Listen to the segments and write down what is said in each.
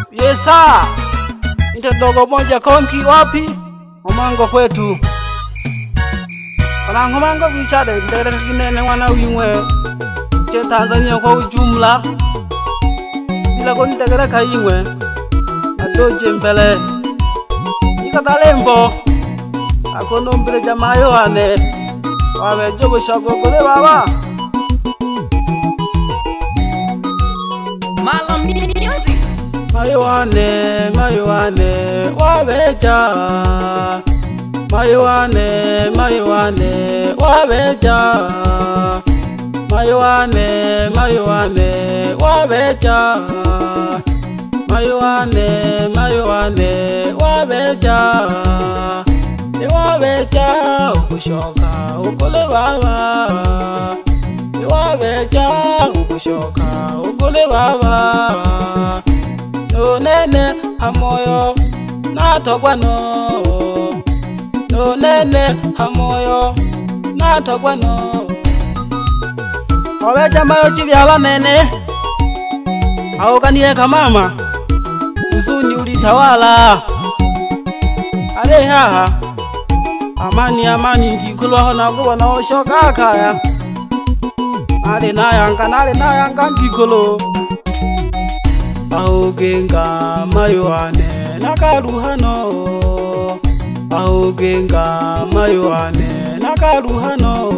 Yesa Inte dogo moja konki wapi Omango kwetu Kanango mango vichade Ndere kinene wana wimwe Che Tanzania kwa ujumla Bila koni tegere kaimwe Adoje mbele Isa talembo Akono mbele jamayo ane Wawe jogo shako kule baba Malam music Mayuane, wabeja Mayuane, wabeja Mayuane, wabeja Mayuane, wabeja Iwabeja, ukushoka, ukule baba Iwabeja, ukushoka, ukule baba No nene hamoyo na togwano No nene hamoyo na togwano Wabeja mayo chibyaba nene Aokanie kamama Uzuni ulitawala Ale haha Amani ndikulwa na kuwa na oshoka kaya Nale nayanga ndikulo Ahogenga mayuane nakaruhano Ahogenga mayuane nakaruhano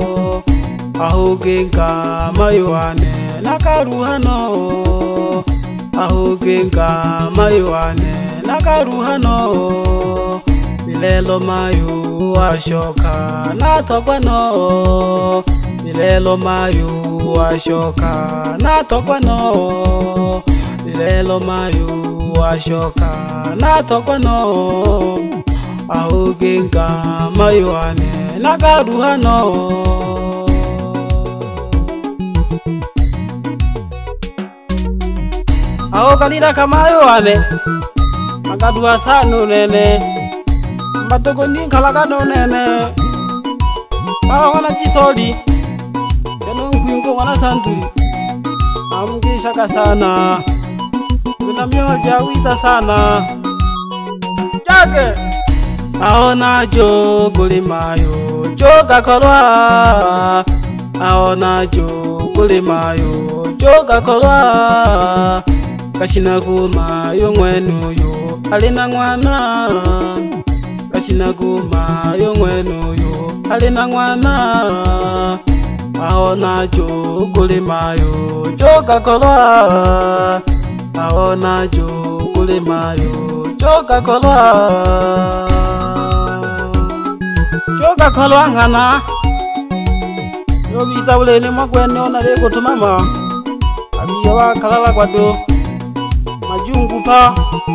Ahogenga mayuane nakaruhano Ahogenga mayuane nakaruhano Bilelo mayu ashoka natogwano Bilelo mayu ashoka natogwano Bilelo mayu ashoka natogwano Ahogenga mayuane nakaruhano Ahokalira kamayuane Nakaduha sanu nene Matogo ninkalakano nene Wana jisoli Yano nkuingo wana santuri Amukishaka sana Kuna mioja wita sana Chake Aona jo gulimayo Joka kolwa Aona jo gulimayo Joka kolwa Kashina guma yongwenu yo Alina ngwana Kashina guma yongwenu yo Alina ngwana Aona jo gulimayo Joka kolwa Aona jo gulimayo Joka kolwa Joka kolwa ngana Yobisa ulene mwagwene onarego tumama Abiya wa kalala kwado Majungu pa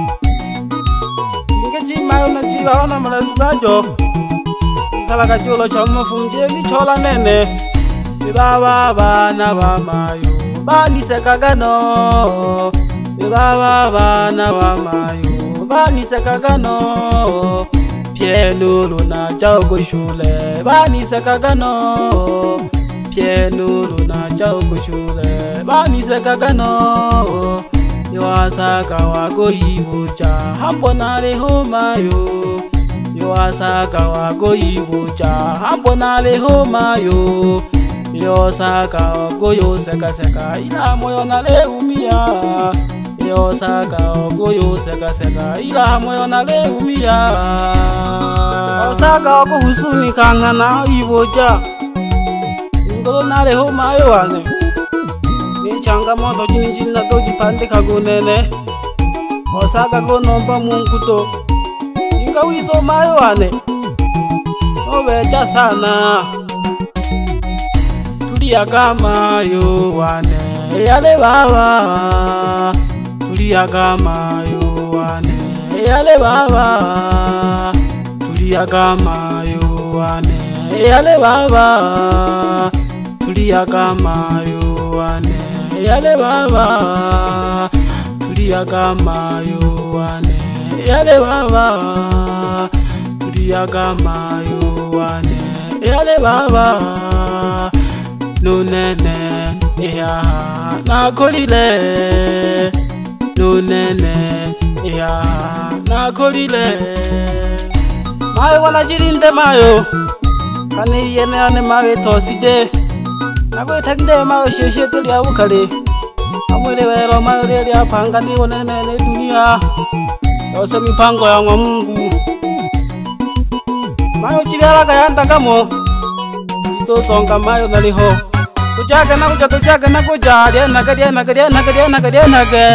Ngeji mayo na jiwa ona marazugajo Kalaka jolo chomo funje michola nene Ibaba bana ba mayo Bani sekagano Ibaba bana ba mayo Bani sekagano Pienulu na jogo shule Bani sekagano Pienulu na jogo shule Bani sekagano Yoasaka wako ibucha Hambonare homayo Yoasaka wako ibucha Hambonare homayo Yosaka wako yoseka Ila moyo nale umia Yosaka wako yoseka Ila moyo nale umia Yosaka wako husuni kangana ibucha Ngolo nale homayo wane Changamoto jina doji pande kagunene Osaka gonomba munguto Inga wiso mayo ane Obecha sana Tuliaga mayo wane Yale baba Tuliaga mayo wane Yale baba Tuliaga mayo wane Yale baba Tuliaga mayo wane Yale baba Tuliaga mayo wane Yale baba Tuliaga mayo wane Yale baba No nene ya na kolile No munene ya nakolile mayo wala jirinde mayo kani yene ane mawe tosije nagwe taginde mayo sheshe tuli abukale amwele wero mayo leli apanga ni wonene ne dunia yose mipango ya Mungu mayo chibala kayanda kamo ito songa mayo naliho kujaga na kuja dia naga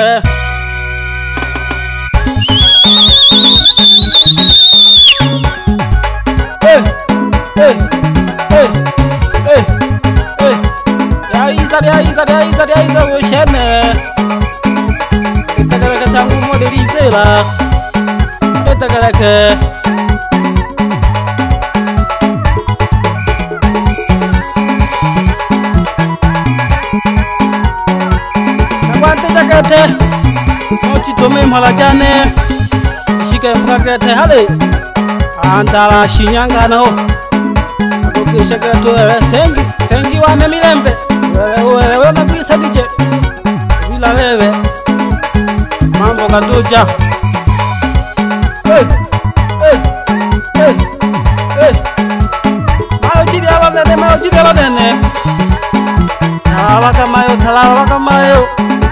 ya iza ushene itagaraka tangu modelizela itagaraka Kete mochi tome malajane shike mpakete hale andala Shinyanga naho akokesha keto sengi wane mirembe wewe nakuisa dije bila wewe mambo kadoja mayo jibya nene talawa kamayo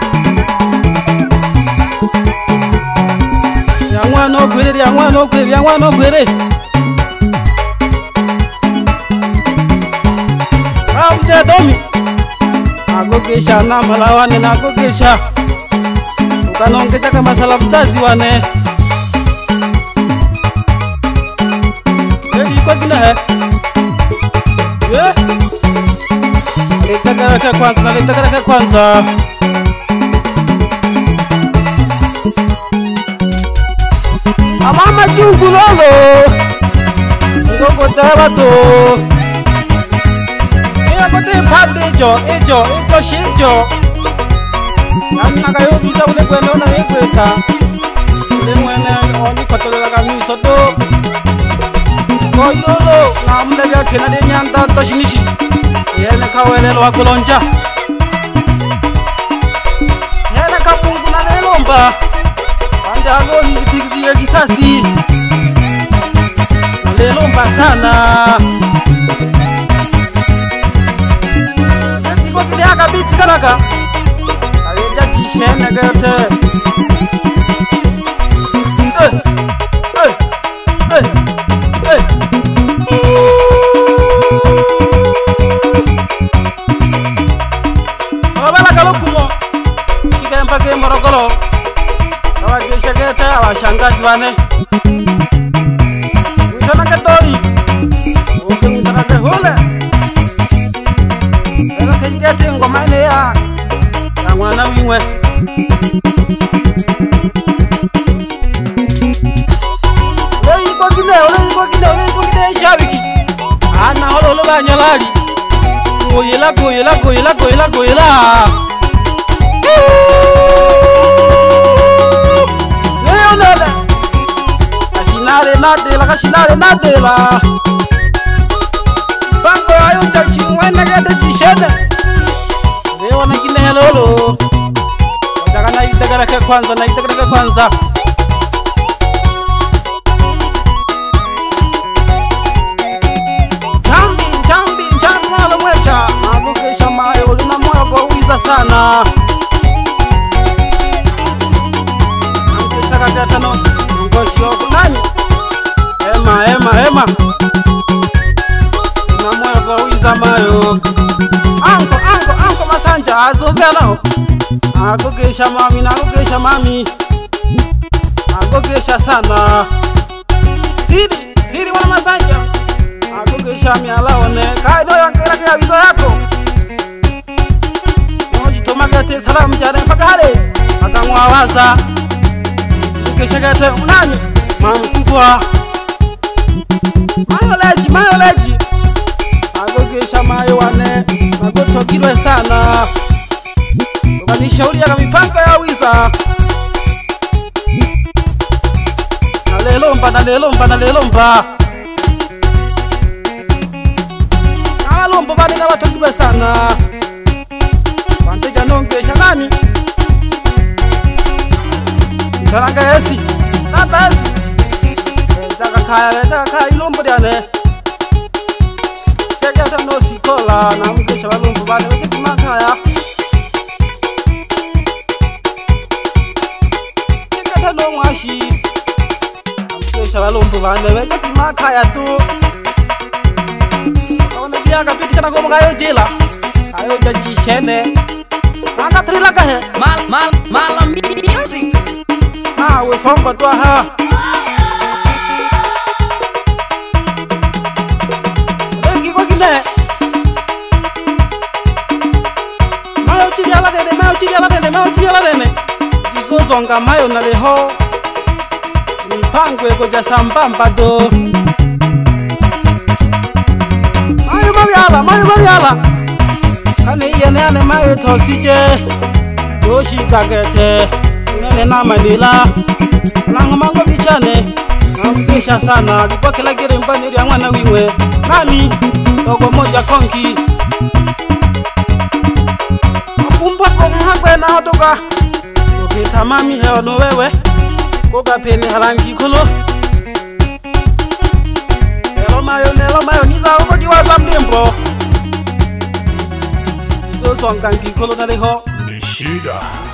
Yangwano gwere Amje domi Agogesha na malawane na agogesha Ukanongeta kama masala mzazi wane Kwa kina he Nalitakaraka kwanza Mama jungu lolo Ngoko tabato Ina kote pande ejo shijo Nana kayo bisa ule kwene ona wekweka Ule mwene oni katolela kamiso to Koyolo na mdega kena de nyanta toshinishi Yene kawelelo wakulonja Yene kapungu na lelomba Anjago nipigzi ya kisasi Nalelomba sana Niko kideaka biti kanaka Kaleja jishene gete Wabala kalokumo Shika mpake morogoro Awagesha gete awashangazi wane Mutana katori Uke mutana kehule Ega kajigete ngoma ine ya Mwana wingwe Ole yiko kine shabiki Ana holo banyalali Goyela Kashinare nadela Bango ayo chachi mwena gade jishede Leo na kine helolo Wataka na itagaraka kwanza Chambi mwalo mwecha Agukesha mayo lina moyo kwa uiza sana Agukesha kagatano Ngoshi yoko nani Ema na moyo kwa uiza mayo Anko masanja azovea nao Agogesha mami Agogesha sana Siri wana masanja Agogesha mialaone Kai no yankera kia wizo yako Moji tomagate salamu jane mpaka hale Akangwawaza Agogesha gate unani Mami kubwa Mayo leji Agogesha mayo wane Agotokilwe sana Ukanishauri ya mipango ya wiza Nalelomba Nalomba bani na watokilwe sana Wanteja nongesha nani Saranga esi. Tata esi. Jaga kaya ilombo diane. Jaga no sikola na mkesha balombo bane weke makaya. Jaga no mwashi. Mkesha balombo bane weke makaya tu. Ona dia kapiti kana ko mga jela. Ayo jaji shene. Manga trila ka he. Malam music. Ah, we somba tua ha. Lagi ko ginde. Mayo chidi ala dene. Izo zonga mayo na leho. Mipangwe ko jasambamba do. Mayo yala. Kane yene mayo tosije. Yoshi kagete. Nene na manila. Nangamango bichane. Namkesha sana. Kwa kila gere mbani ya mwana wiwe. Nami. Dogo moja konki. Kumba kwa mhagwe na hotoka. Ukita mami heo no wewe. Koga pene halangi kulo. Nelo mayo niza uko jiwaza mlimbo. So songa ngikulo na leho. Nishida.